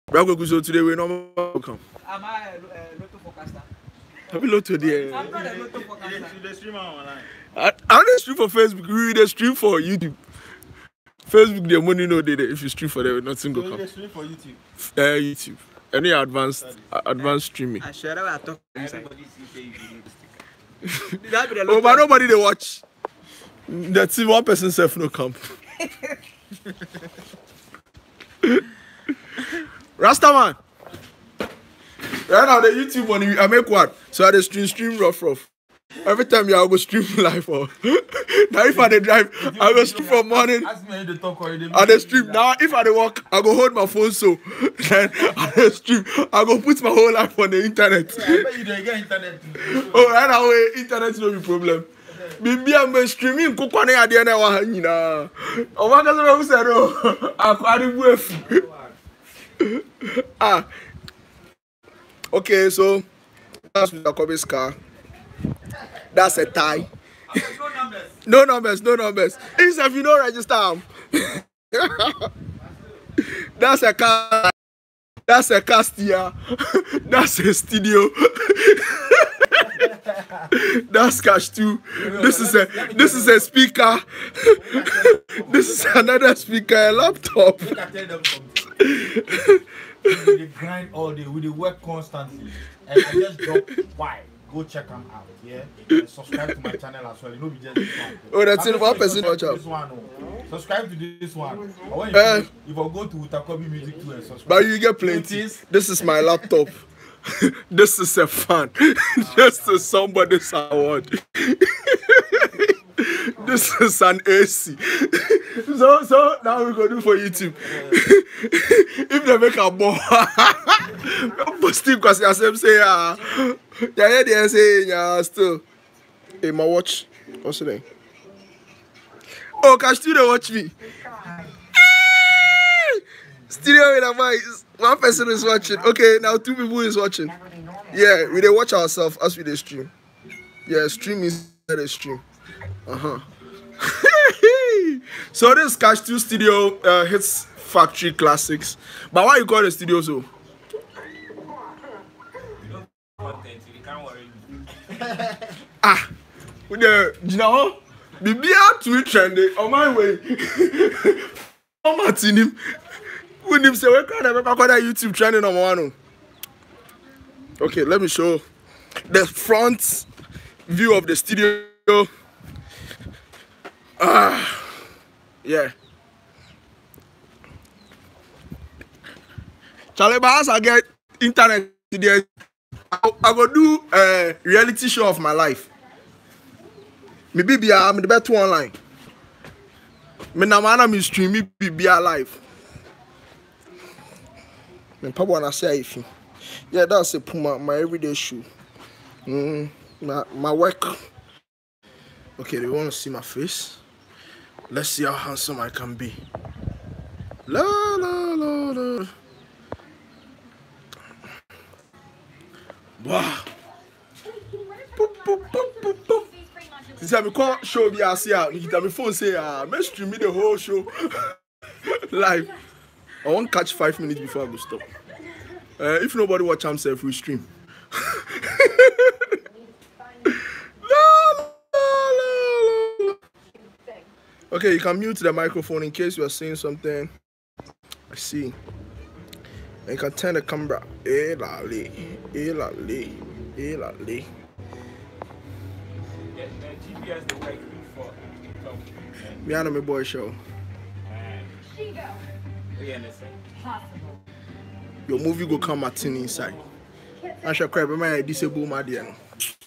Bravo Guzo today we normal come. Am I a lotto forecaster? Have you looked there? I'm not a lotto forecaster. The streamer online. I don't stream for Facebook. We dey stream for YouTube. Facebook, the money no dey there. If you stream for them, nothing go come. They stream for YouTube. YouTube. Any advanced streaming. I sure I talk. Everybody see you That be the Oh, lotto. but nobody they watch. That's it. One person self no come. Rastaman. Right now the YouTube money I make what? So I dey stream rough. Every time I go stream live or now if I dey drive, I go stream from morning. Ask me to talk or I dey stream now. If I dey walk, I go hold my phone so then I dey stream. I go put my whole life on the internet. I bet you don't get internet. Oh, right now internet no be problem. Bibi am streaming kokwa na ade na wa nyina. O wa ka so be say no. Akwari buefu. Ah. Okay, so that's Mr. Kobe's car. That's a tie. No numbers. Even if you don't register, that's a car. That's a Castia. That's a studio. That's cash too. This is a speaker. This is another speaker, a laptop. I tell them something. They grind all day. We work constantly. And I just drop why. Go check them out. Yeah. And subscribe to my channel as well. You know, we just this one. Oh, that's it. One person watch out. This one. Oh. Subscribe to this one. Or when if I go to Utakobi Music too and subscribe. But you get plenty. This is my laptop. This is a fan. This is somebody's award. This is an AC. So now we go do for YouTube. If they make a ball, but still because I say they say still. Hey, my watch. What's the name? Oh, can still watch me? Studio with a voice. One person is watching. Okay, now two people is watching. Yeah, we dey watch ourselves as we dey stream. Yeah, stream is the stream. So this Cash 2 Studio hits factory classics. But why you call the studio so? With the you know, Bibia tweet trendy on my way. I'm not in him. When him say we can't have YouTube trending number one. Okay, let me show the front view of the studio. Yeah. Charlie, but as I get internet today, I go do a reality show of my life. Maybe I'm the best one online. Me na man me stream me be alive. Me probably wanna say if yeah, that's a Puma, my everyday shoe. My work. Okay, they want to see my face. Let's see how handsome I can be. La la la la. Wow. Boop, boop, boop, boop, boop. Since I can't show me, I see my phone say, "Man, stream me the whole show live." I won't catch 5 minutes before I go stop. If nobody watch himself, we stream. Okay, you can mute the microphone in case you are saying something. I see. And you can turn the camera. GPS the right for Me and my boy show. Your movie go come at inside. I shall cry, but my disabled my dear.